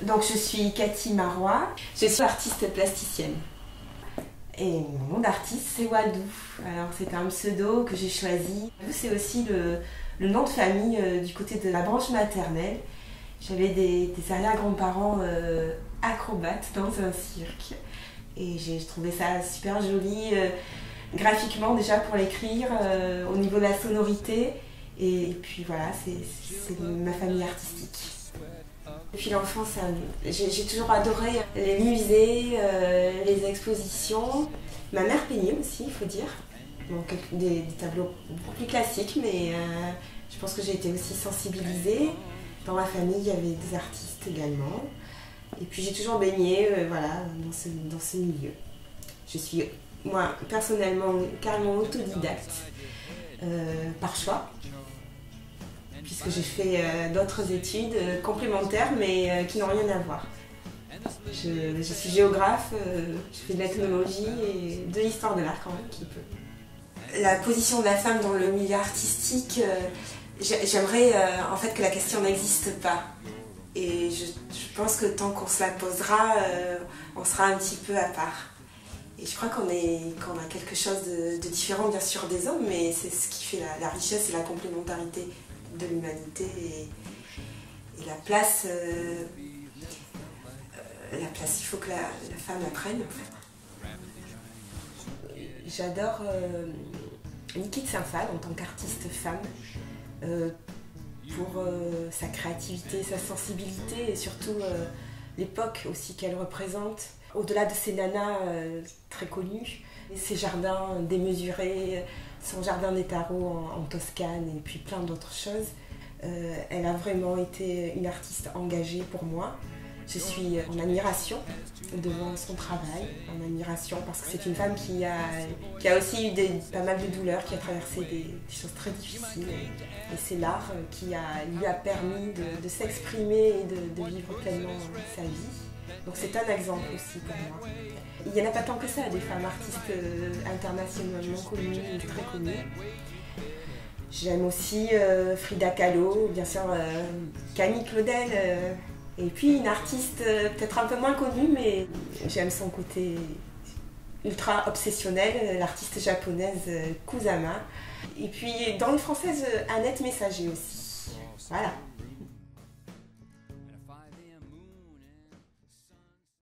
Donc je suis Cathy Marois, je suis artiste plasticienne. Et mon nom d'artiste c'est Wadou. Alors c'est un pseudo que j'ai choisi. C'est aussi le nom de famille du côté de la branche maternelle. J'avais des arrière-grands-parents acrobates dans un cirque. Et j'ai trouvé ça super joli graphiquement déjà pour l'écrire, au niveau de la sonorité. Et puis voilà, c'est ma famille artistique. Depuis l'enfance, j'ai toujours adoré les musées, les expositions. Ma mère peignait aussi, il faut dire. Donc, des tableaux beaucoup plus classiques, mais je pense que j'ai été aussi sensibilisée. Dans ma famille, il y avait des artistes également. Et puis j'ai toujours baigné voilà, dans ce milieu. Je suis, moi, personnellement, carrément autodidacte, par choix. Puisque j'ai fait d'autres études complémentaires mais qui n'ont rien à voir. Je suis géographe, je fais de l'ethnologie et de l'histoire de l'art quand même qui peut. La position de la femme dans le milieu artistique, j'aimerais en fait que la question n'existe pas. Et je pense que tant qu'on se la posera, on sera un petit peu à part. Et je crois qu'on a quelque chose de différent bien sûr des hommes, mais c'est ce qui fait la richesse et la complémentarité de l'humanité et la place, il faut que la femme la prenne en fait. J'adore Niki Saint-Phal en tant qu'artiste femme pour sa créativité, sa sensibilité et surtout l'époque aussi qu'elle représente. Au-delà de ces nanas très connues, ses jardins démesurés, son jardin des tarots en Toscane et puis plein d'autres choses. Elle a vraiment été une artiste engagée pour moi. Je suis en admiration devant son travail, en admiration parce que c'est une femme qui a aussi eu pas mal de douleurs, qui a traversé des choses très difficiles. Et c'est l'art qui lui a permis de s'exprimer et de vivre pleinement sa vie. Donc c'est un exemple aussi pour moi. Il n'y en a pas tant que ça, des femmes artistes internationalement connues, très connues. J'aime aussi Frida Kahlo, bien sûr Camille Claudel, et puis une artiste peut-être un peu moins connue, mais j'aime son côté ultra obsessionnel, l'artiste japonaise Kusama. Et puis dans les françaises, Annette Messager aussi. Voilà.